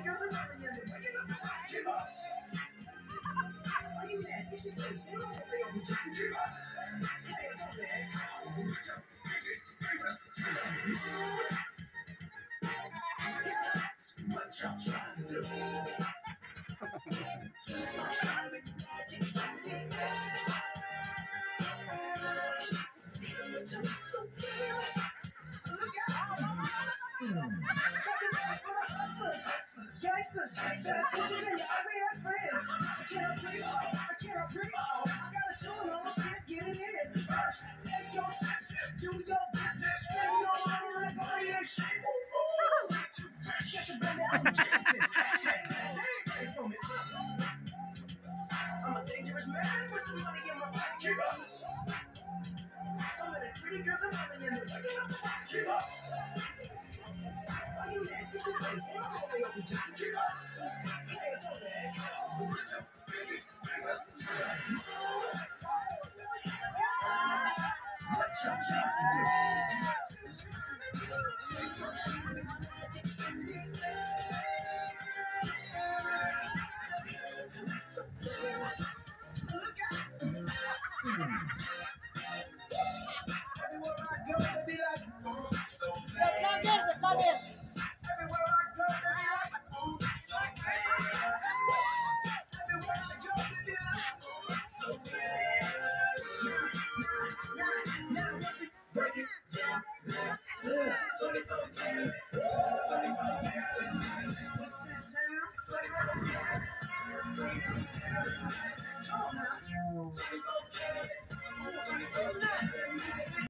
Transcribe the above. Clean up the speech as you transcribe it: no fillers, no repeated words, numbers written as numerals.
girls are really in the waking up the rock. Keep up. Are you mad? Fix your face. You don't lay on the jack. Keep up. Hey, it's on there. What y'all trying to do? Gangsters, bad bitches and your ugly ass friends. I cannot preach, I cannot preach. I gotta show them I can't get it in. First, take your shit, do your business, spend your money like a real shit. Get your baby out of Kansas. Stay from it. I'm a dangerous man with some money in my pocket. Keep up. So many pretty girls are really in the waking up the rock. Keep up. Are you mad? Fix your face. You don't lay on the jack. Keep up. Hey, it's on there. What y'all trying to do? Everywhere I go, they be like, ooh, so bad. Everywhere I go, they be like, ooh, so bad. Everywhere I go, they be like, ooh, so bad. Now, let me break it down. 24 karat.